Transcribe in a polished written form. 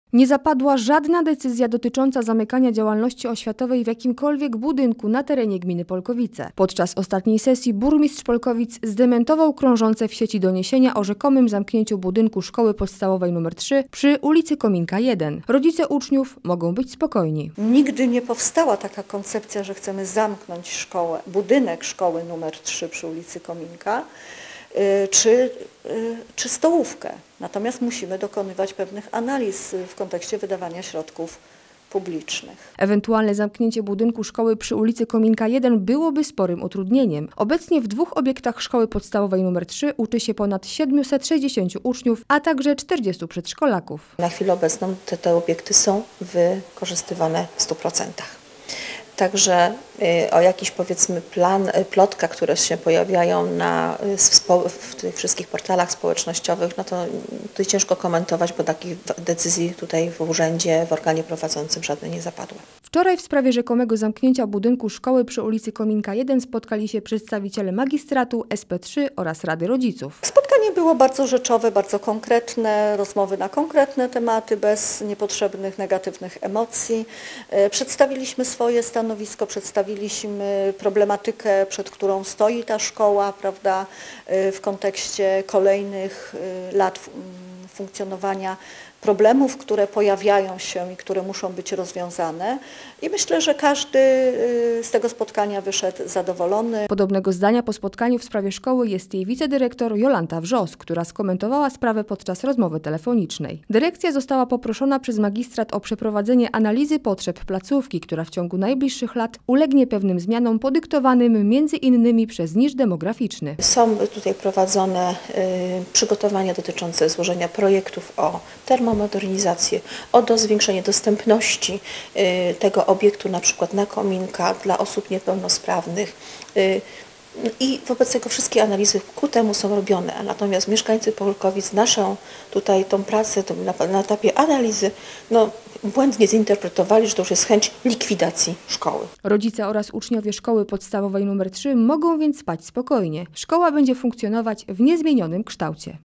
Nie zapadła żadna decyzja dotycząca zamykania działalności oświatowej w jakimkolwiek budynku na terenie gminy Polkowice. Podczas ostatniej sesji burmistrz Polkowic zdementował krążące w sieci doniesienia o rzekomym zamknięciu budynku szkoły podstawowej nr 3 przy ulicy Kominka 1. Rodzice uczniów mogą być spokojni. Nigdy nie powstała taka koncepcja, że chcemy zamknąć szkołę, budynek szkoły nr 3 przy ulicy Kominka, czy stołówkę. Natomiast musimy dokonywać pewnych analiz w kontekście wydawania środków publicznych. Ewentualne zamknięcie budynku szkoły przy ulicy Kominka 1 byłoby sporym utrudnieniem. Obecnie w 2 obiektach szkoły podstawowej nr 3 uczy się ponad 760 uczniów, a także 40 przedszkolaków. Na chwilę obecną te obiekty są wykorzystywane w 100%. Także o jakiś, powiedzmy, plotka, które się pojawiają w tych wszystkich portalach społecznościowych, no to tutaj ciężko komentować, bo takich decyzji tutaj w urzędzie, w organie prowadzącym żadne nie zapadły. Wczoraj w sprawie rzekomego zamknięcia budynku szkoły przy ulicy Kominka 1 spotkali się przedstawiciele magistratu, SP3 oraz Rady Rodziców. Spotkanie było bardzo rzeczowe, bardzo konkretne, rozmowy na konkretne tematy, bez niepotrzebnych, negatywnych emocji. Przedstawiliśmy swoje stanowisko, przedstawiliśmy problematykę, przed którą stoi ta szkoła, prawda, w kontekście kolejnych lat funkcjonowania, problemów, które pojawiają się i które muszą być rozwiązane. I myślę, że każdy z tego spotkania wyszedł zadowolony. Podobnego zdania po spotkaniu w sprawie szkoły jest jej wicedyrektor Jolanta Wrzos, która skomentowała sprawę podczas rozmowy telefonicznej. Dyrekcja została poproszona przez magistrat o przeprowadzenie analizy potrzeb placówki, która w ciągu najbliższych lat ulegnie pewnym zmianom podyktowanym między innymi przez niż demograficzny. Są tutaj prowadzone przygotowania dotyczące złożenia projektów o termomodernizację, o zwiększenie dostępności tego obiektu, na przykład na kominka dla osób niepełnosprawnych. I wobec tego wszystkie analizy ku temu są robione, a natomiast mieszkańcy Polkowic naszą tutaj tą pracę na etapie analizy błędnie zinterpretowali, że to już jest chęć likwidacji szkoły. Rodzice oraz uczniowie szkoły podstawowej nr 3 mogą więc spać spokojnie. Szkoła będzie funkcjonować w niezmienionym kształcie.